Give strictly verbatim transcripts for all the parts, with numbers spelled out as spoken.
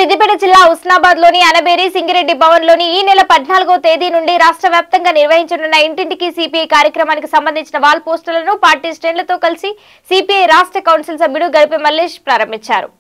సిద్దిపేట జిల్లా ఉస్నాబాద్ లోని అనబేరి సింగిరెడ్డి భవన్ లోని ఈ నెల పద్నాలుగో తేదీ నుండి రాష్ట్ర వ్యాప్తంగా నిర్వహించనున్న ఇంటింటికి సిపిఐ కార్యక్రమానికి సంబంధించిన వాల్ పోస్టర్లను పార్టీ శ్రేణులతో కలిసి సిపిఐ రాష్ట్ర కౌన్సిల్ సభ్యుడు గడిపే మల్లేష్ ప్రారంభించారు.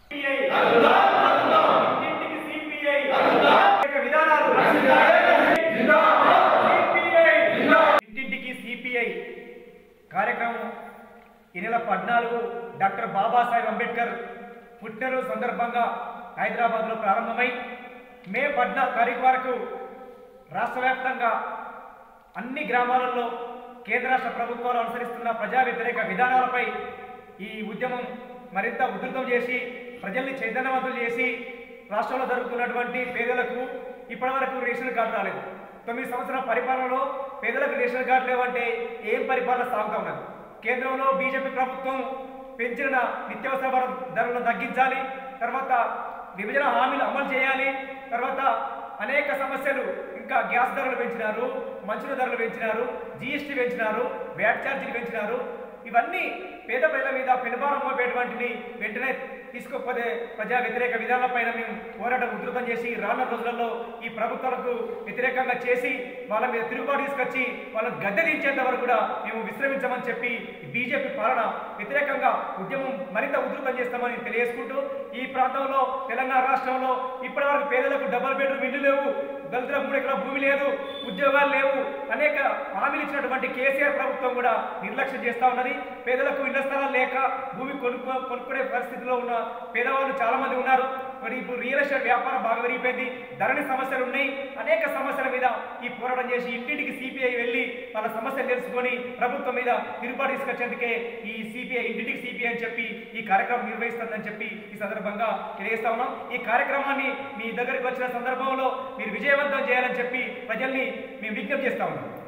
కార్యక్రమం ఈ నెల పద్నాలుగు డాక్టర్ బాబాసాహెబ్ అంబేద్కర్ పుట్టినరోజు సందర్భంగా హైదరాబాద్లో ప్రారంభమై మే పద్నాలుగు తారీఖు వరకు రాష్ట్ర వ్యాప్తంగా అన్ని గ్రామాలలో కేంద్ర రాష్ట్ర ప్రభుత్వాలు అనుసరిస్తున్న ప్రజా వ్యతిరేక విధానాలపై ఈ ఉద్యమం మరింత ఉధృతం చేసి ప్రజల్ని చైతన్యవంతులు చేసి రాష్ట్రంలో జరుగుతున్నటువంటి పేదలకు ఇప్పటివరకు రేషన్ కార్డు రాలేదు. తొమ్మిది సంవత్సరాల పరిపాలనలో పేదలకు రేషన్ కార్డు లేవంటే ఏం పరిపాలన సాగుతా ఉన్నది? కేంద్రంలో బీజేపీ ప్రభుత్వం పెంచిన నిత్యావసర ధరలను తగ్గించాలి, తర్వాత విభజన హామీలు అమలు చేయాలి, తర్వాత అనేక సమస్యలు ఇంకా గ్యాస్ ధరలు పెంచినారు, మంచుల ధరలు పెంచినారు, జీఎస్టీ పెంచినారు, వ్యాట్ ఛార్జీలు పెంచినారు. ఇవన్నీ పేద ప్రజల మీద పెనుభారం మోపేటువంటిని వెంటనే తీసుకోకపోతే ప్రజా వ్యతిరేక విధానాలపైన మేము పోరాటం ఉధృతం చేసి రానున్న రోజులలో ఈ ప్రభుత్వాలకు వ్యతిరేకంగా చేసి వాళ్ళ మీద తిరుగుబాటు తీసుకొచ్చి వాళ్ళని గద్దె దించేంత వరకు కూడా మేము విశ్రమించమని చెప్పి బీజేపీ పాలన వ్యతిరేకంగా ఉద్యమం మరింత ఉధృతం చేస్తామని తెలియజేసుకుంటూ ఈ ప్రాంతంలో తెలంగాణ రాష్ట్రంలో ఇప్పటి వరకు పేదలకు డబుల్ బెడ్రూమ్ ఇల్లు లేవు, దళితులకు మూడు ఎకరాల భూమి లేదు, ఉద్యోగాలు లేవు, అనేక హామీలు ఇచ్చినటువంటి కేసీఆర్ ప్రభుత్వం కూడా నిర్లక్ష్యం చేస్తూ ఉన్నది. పేదలకు ఇళ్ల స్థలాలు లేక భూమి కొనుక్కో కొనుక్కునే పరిస్థితిలో ఉన్న పేదవాళ్ళు చాలా మంది ఉన్నారు. మరి ఇప్పుడు రియల్ ఎస్టేట్ వ్యాపారం బాగా పెరిగిపోయింది, ధరణి సమస్యలు ఉన్నాయి. అనేక సమస్యల మీద ఈ పోరాటం చేసి ఇంటింటికి సిపిఐ వెళ్ళి వాళ్ళ సమస్యలు తెలుసుకొని ప్రభుత్వం మీద తిరుగుబాటు తీసుకొచ్చేందుకే ఈ సిపిఐ ఇంటింటికి సిపిఐ అని చెప్పి ఈ కార్యక్రమం నిర్వహిస్తుందని చెప్పి ఈ సందర్భంగా తెలియజేస్తా ఉన్నాం. ఈ కార్యక్రమాన్ని మీ దగ్గరికి వచ్చిన సందర్భంలో మీరు విజయవంతం చేయాలని చెప్పి ప్రజల్ని మేము విజ్ఞప్తి చేస్తా ఉన్నాం.